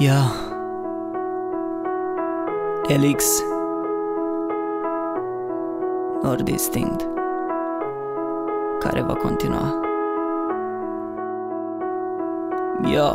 Yo, Elix Nord Distinct, care va continua. Yo.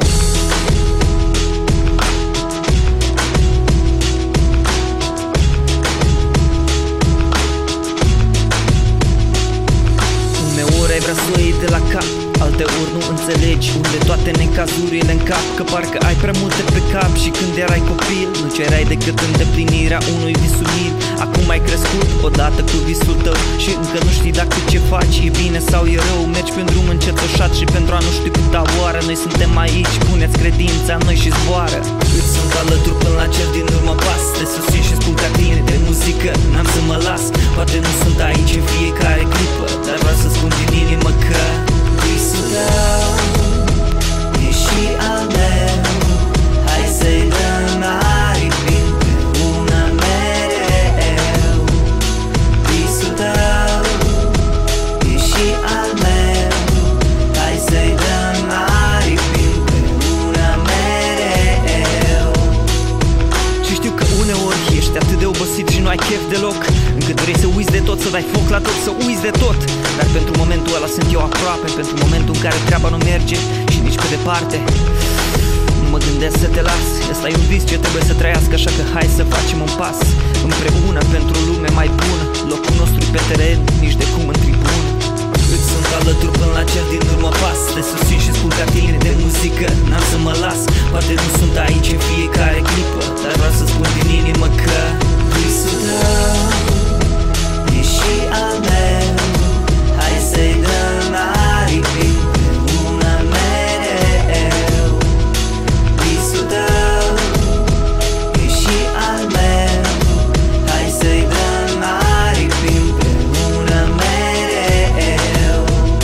Uneori ai vrea să o iei de la cap, alteori nu înțelegi unde toate necazurile încap. Că parcă ai prea multe pe cap și când erai copil nu cereai decât îndeplinirea unui vis umil. Acum ai crescut odată cu visul tău și încă nu știi dacă ce faci e bine sau e rău. Mergi pe un drum încetoșat și pentru a nu ști câta oară noi suntem aici, puneți credința în noi și zboară. Îți sunt alături până la cel din urmă pas, te susțin și spun ca tine de muzică n-am să mă las. Poate nu sunt aici în fiecare clipă, dar vreau să spun din inimă că visul tău e și al meu. Hai să-i dăm aripi împreună mereu. Visul tău e și al meu. Hai să-i dăm aripi împreună mereu. Și știu că uneori ești atât de obosit și nu ai chef deloc, încât vrei să uiți de tot, să dai foc la tot, să uiți de tot. Dar pentru momentul ăla sunt eu aproape, pentru momentul în care treaba nu merge și nici pe departe. Nu mă gândesc să te las, ăsta e un vis ce trebuie să trăiască, așa că hai să facem un pas împreună pentru o lume mai bună. Locul nostru pe teren, nici de cum în tribună. Îți sunt alături până la cel din urmă pas, te susțin și spun ca tine de muzică n-am să mă las. Poate nu sunt aici în fiecare clipă, dar vreau să spun din inimă că visul tău e și al meu. Hai să-i dăm aripi împreună mereu. Visul tău e și al meu. Hai să-i dăm aripi împreună mereu.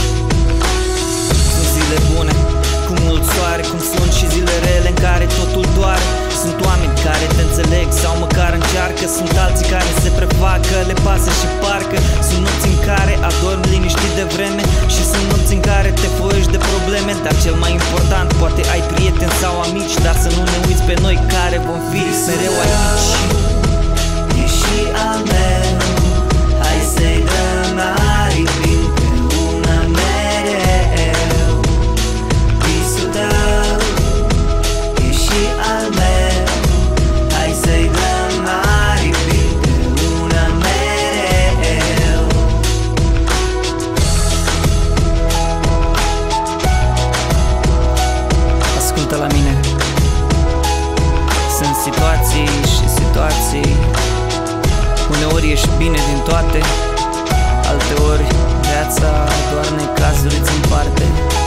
Sunt zile bune, cu mult soare, cum sunt și zile rele în care totul doare. Sunt oameni care te înțeleg sau măcar încearcă, sunt alții care se prefacă, le pasă și parcă. Sunt nopți în care adormi liniștit de vreme și sunt nopți în care te foiești de probleme. Dar cel mai important, poate ai prieteni sau amici, dar să nu ne uiți pe noi care vom fi mereu aici. E și al meu. Hai să-i dăm aripi împreună mereu. Visul tău e și al meu. Hai să-i dăm aripi împreună mereu. Ascultă la mine. Sunt situații și situații. Uneori ești bine din toate, alteori viața doar necazuri îți împarte.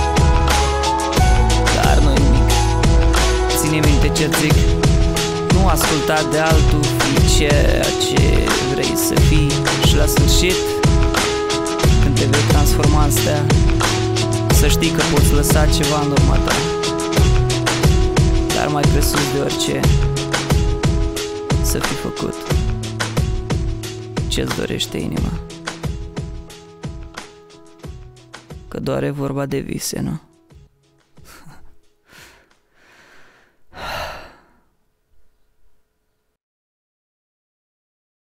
Dar nu nimic, ține minte ce-ți zic. Nu asculta de altul, fii ceea ce vrei să fii. Și la sfârșit, când te vei transforma în stea, să știi că poți lăsa ceva în urma ta. Dar mai presus de orice, să fii făcut ce-ți dorește inima. Că doar e vorba de vise, nu?